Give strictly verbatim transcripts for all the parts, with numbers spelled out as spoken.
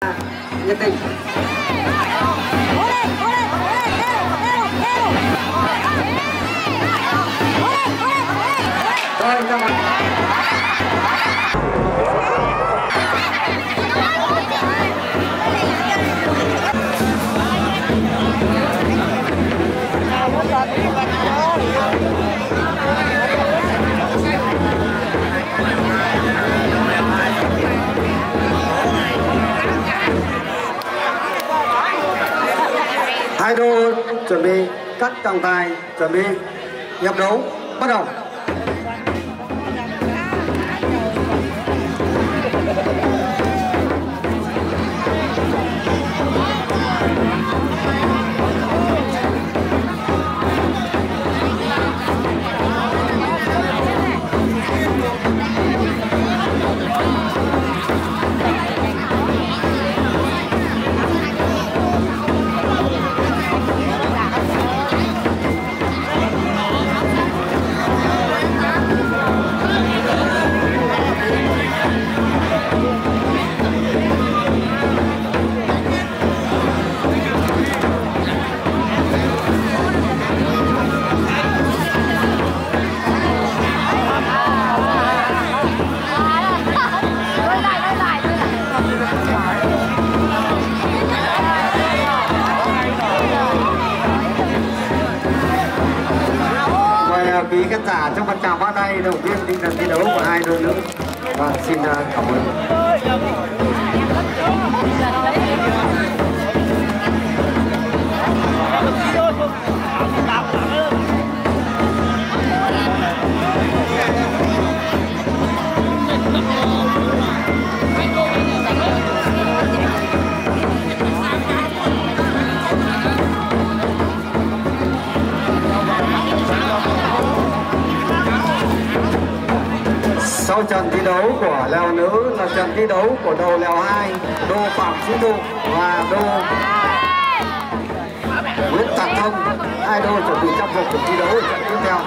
nhiệt tình. Rồi, chào bạn. Hai đô chuẩn bị cắt trọng tài, chuẩn bị nhập đấu, bắt đầu. Quý khán giả trong phần trào pháo tay động viên tinh thần thi đấu của hai đôi nữ. Và xin cảm ơn. Sau trận thi đấu của lèo nữ là trận thi đấu của đầu lèo hai, đô Phạm Sĩ Thụ và đô Nguyễn Tạc Thông. Hai đô chuẩn bị trang phục của thi đấu ở trận tiếp theo.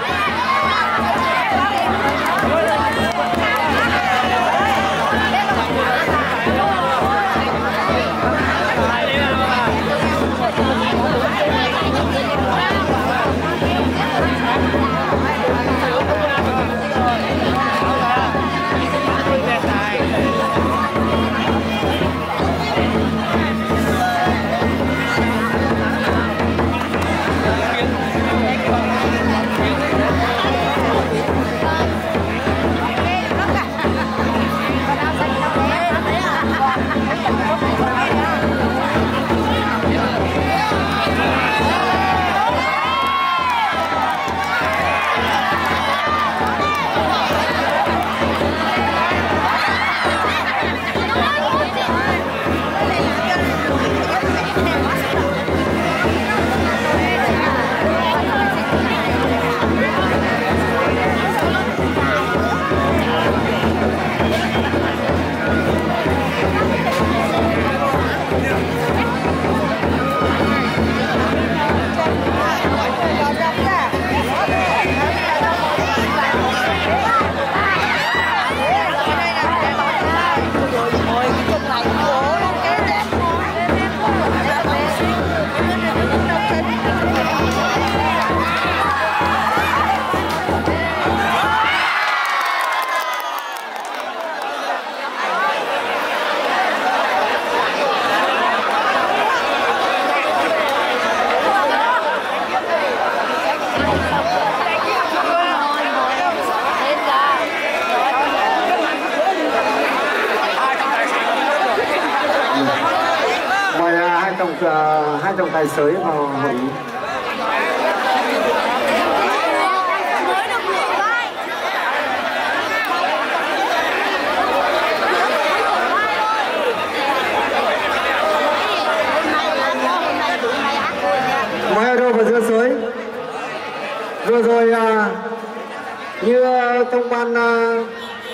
Tổng, uh, hai trọng tài sới vào hội ý. Mời hai đô vào giữa sới. Vừa rồi uh, như uh, trong ban uh,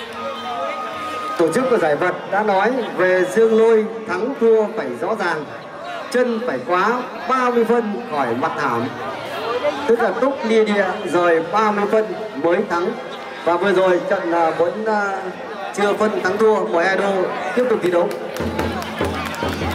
tổ chức của giải vật đã nói về Dương Lôi thắng thua phải rõ ràng, chân phải quá ba mươi phân khỏi mặt thảm, tức là Túc Lia Địa rời ba mươi phân mới thắng. Và vừa rồi trận uh, vẫn uh, chưa phân thắng thua, mời hai đô tiếp tục thi đấu.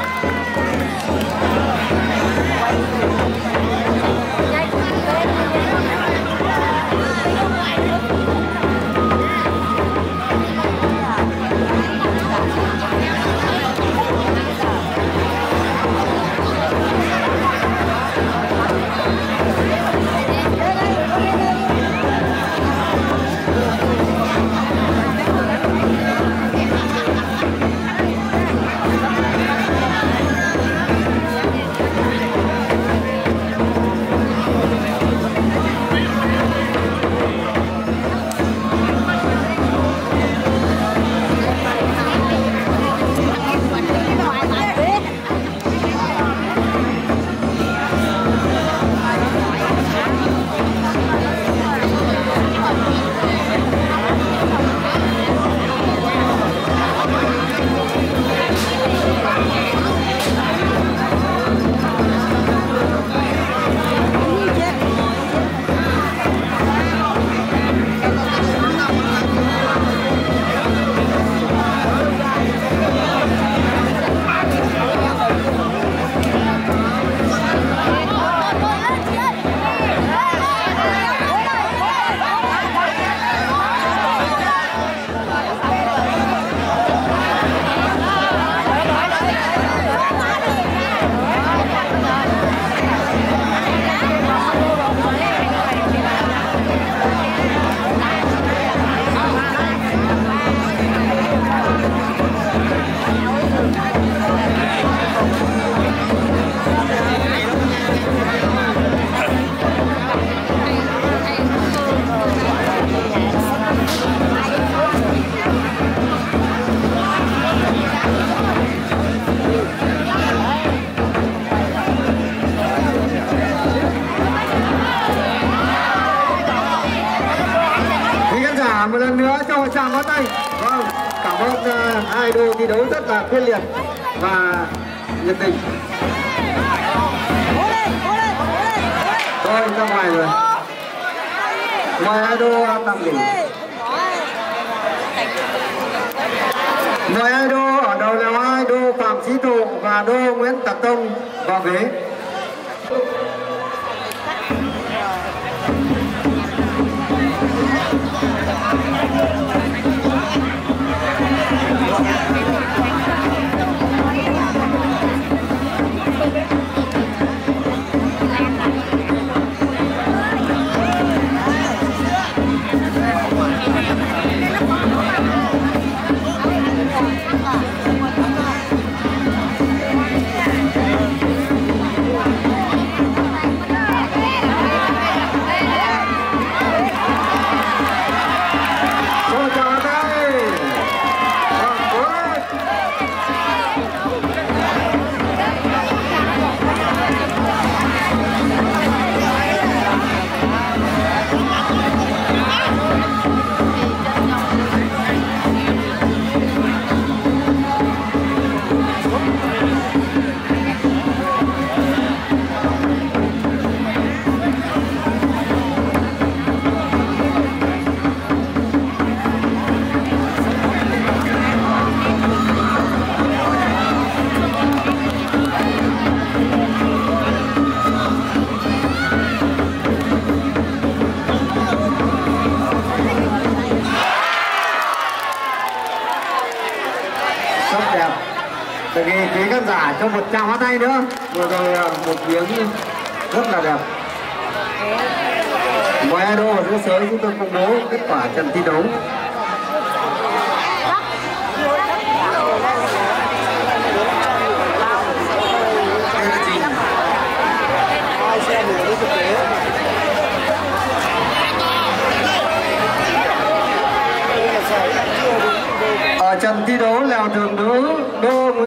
tràng pháo tay. Vâng, cảm ơn uh, hai đội thi đấu rất là quyết liệt và nhiệt tình. Thôi ra ngoài rồi. Mời hai đô tặng đỉnh. Mời hai đô ở đầu là hai đô Phạm Chí Thụ và đô Nguyễn Tạc Tông vào ghế. Để ghi quý khán giả cho một tràng pháo tay nữa. Vừa rồi một tiếng rất là đẹp. Mời hai đô ở giữa sới chúng tôi công bố kết quả trận thi đấu. Ở trận thi đấu lèo tường nữ đô